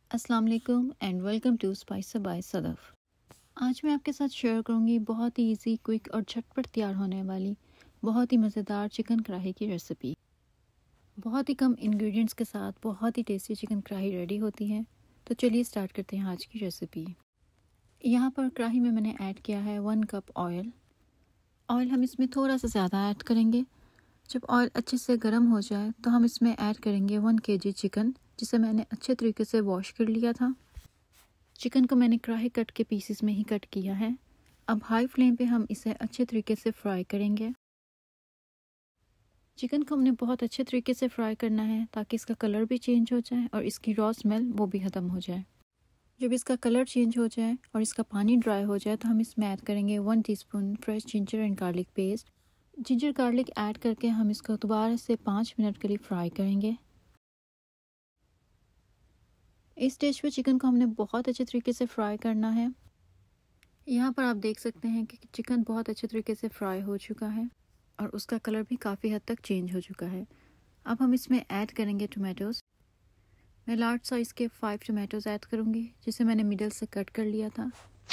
अस्सलाम वालेकुम and welcome to spice by Sadaf. आज मैं आपके साथ शेयर करूंगी बहुत ही इजी, क्विक और झटपट तैयार होने वाली बहुत ही मज़ेदार चिकन कढ़ाई की रेसिपी। बहुत ही कम इंग्रेडिएंट्स के साथ बहुत ही टेस्टी चिकन कढ़ाई रेडी होती है। तो चलिए स्टार्ट करते हैं आज की रेसिपी। यहाँ पर कढ़ाई में मैंने ऐड किया है 1 कप ऑयल। ऑयल हम इसमें थोड़ा सा ज़्यादा ऐड करेंगे। जब ऑयल अच्छे से गर्म हो जाए तो हम इसमें ऐड करेंगे 1 kg चिकन, जिसे मैंने अच्छे तरीके से वॉश कर लिया था। चिकन को मैंने कढ़ाई कट के पीसेस में ही कट किया है। अब हाई फ्लेम पे हम इसे अच्छे तरीके से फ्राई करेंगे। चिकन को हमने बहुत अच्छे तरीके से फ्राई करना है ताकि इसका कलर भी चेंज हो जाए और इसकी रॉ स्मेल वो भी ख़त्म हो जाए। जब इसका कलर चेंज हो जाए और इसका पानी ड्राई हो जाए तो हम इसमें ऐड करेंगे 1 teaspoon fresh ginger and garlic paste. Ginger garlic add करके हम इसको दोबारा से 5 मिनट के लिए फ्राई करेंगे। इस स्टेज पे चिकन को हमने बहुत अच्छे तरीके से फ्राई करना है। यहाँ पर आप देख सकते हैं कि चिकन बहुत अच्छे तरीके से फ्राई हो चुका है और उसका कलर भी काफ़ी हद तक चेंज हो चुका है। अब हम इसमें ऐड करेंगे टोमेटोज़। मैं लार्ज साइज़ के 5 टोमेटोज़ ऐड करूँगी, जिसे मैंने मिडल से कट कर लिया था।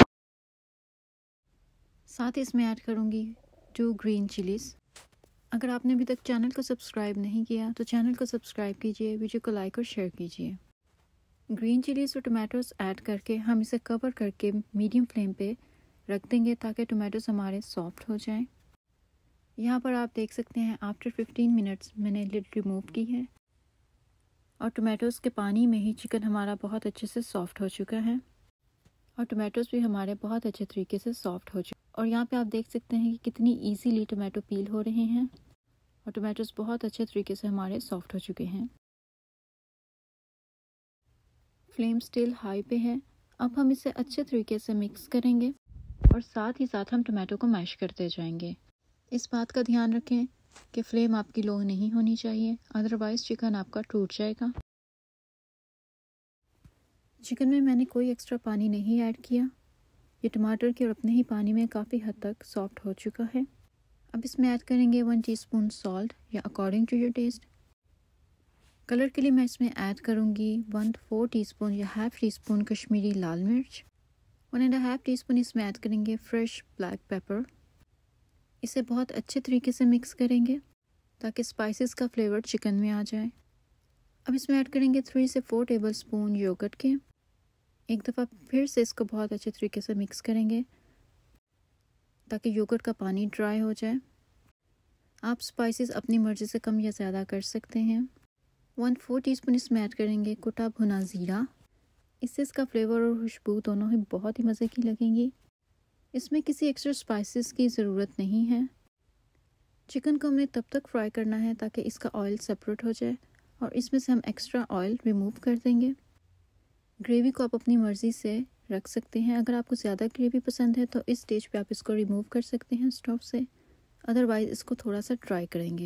साथ ही इसमें ऐड करूँगी 2 ग्रीन चिलीज़। अगर आपने अभी तक चैनल को सब्सक्राइब नहीं किया तो चैनल को सब्सक्राइब कीजिए, वीडियो को लाइक और शेयर कीजिए। ग्रीन चिलीज़ और टोमेटोज़ ऐड करके हम इसे कवर करके मीडियम फ्लेम पे रख देंगे ताकि टोमेटोज़ हमारे सॉफ्ट हो जाएं। यहाँ पर आप देख सकते हैं आफ्टर 15 मिनट्स मैंने लिड रिमूव की है और टोमेटोज़ के पानी में ही चिकन हमारा बहुत अच्छे से सॉफ्ट हो चुका है और टोमेटोज़ भी हमारे बहुत अच्छे तरीके से सॉफ्ट हो चुके। और यहाँ पे आप देख सकते हैं कि कितनी ईजीली टोमेटो पील हो रहे हैं और टोमेटोज़ बहुत अच्छे तरीके से हमारे सॉफ्ट हो चुके हैं। फ्लेम स्टिल हाई पे है। अब हम इसे अच्छे तरीके से मिक्स करेंगे और साथ ही साथ हम टोमेटो को मैश करते जाएंगे। इस बात का ध्यान रखें कि फ्लेम आपकी लो नहीं होनी चाहिए, अदरवाइज़ चिकन आपका टूट जाएगा। चिकन में मैंने कोई एक्स्ट्रा पानी नहीं ऐड किया। ये टमाटर के और अपने ही पानी में काफ़ी हद तक सॉफ्ट हो चुका है। अब इसमें ऐड करेंगे 1 टीस्पून सॉल्ट या according to your taste. Colour के लिए मैं इसमें ऐड करूँगी 1/4 टीस्पून या हाफ टी स्पून कश्मीरी लाल मिर्च। 1.5 टीस्पून इसमें ऐड करेंगे फ्रेश ब्लैक पेपर। इसे बहुत अच्छे तरीके से मिक्स करेंगे ताकि स्पाइसेस का फ्लेवर चिकन में आ जाए। अब इसमें ऐड करेंगे 3 से 4 टेबलस्पून योगर्ट के। एक दफ़ा फिर से इसको बहुत अच्छे तरीके से मिक्स करेंगे ताकि योगर्ट का पानी ड्राई हो जाए। आप स्पाइसेस अपनी मर्ज़ी से कम या ज़्यादा कर सकते हैं। 1/4 टीस्पून इसमें ऐड करेंगे कुटा भुना ज़ीरा। इससे इसका फ्लेवर और खुशबू दोनों ही बहुत ही मज़े की लगेंगी। इसमें किसी एक्स्ट्रा स्पाइसेस की ज़रूरत नहीं है। चिकन को हमने तब तक फ्राई करना है ताकि इसका ऑयल सेपरेट हो जाए और इसमें से हम एक्स्ट्रा ऑयल रिमूव कर देंगे। ग्रेवी को आप अपनी मर्ज़ी से रख सकते हैं। अगर आपको ज़्यादा ग्रेवी पसंद है तो इस स्टेज पे आप इसको रिमूव कर सकते हैं स्टोव से, अदरवाइज़ इसको थोड़ा सा ट्राई करेंगे।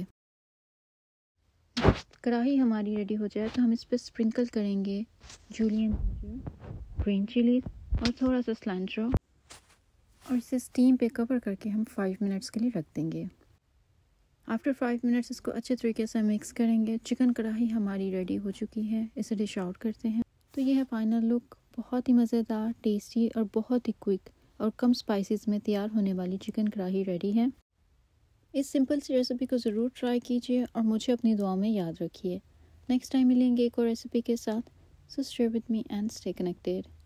कढ़ाई हमारी रेडी हो जाए तो हम इस पर स्प्रिंकल करेंगे जूलियन जिंजर, ग्रीन चिली और थोड़ा सा सिलैंट्रो और इसे स्टीम पे कवर करके हम 5 मिनट्स के लिए रख देंगे। आफ्टर 5 मिनट्स इसको अच्छे तरीके से मिक्स करेंगे। चिकन कढ़ाई हमारी रेडी हो चुकी है। इसे डिश आउट करते हैं। तो ये है फाइनल लुक। बहुत ही मज़ेदार, टेस्टी और बहुत ही क्विक और कम स्पाइसेस में तैयार होने वाली चिकन कढ़ाई रेडी है। इस सिंपल सी रेसिपी को ज़रूर ट्राई कीजिए और मुझे अपनी दुआ में याद रखिए। नेक्स्ट टाइम मिलेंगे एक और रेसिपी के साथ। So stay with me and stay connected.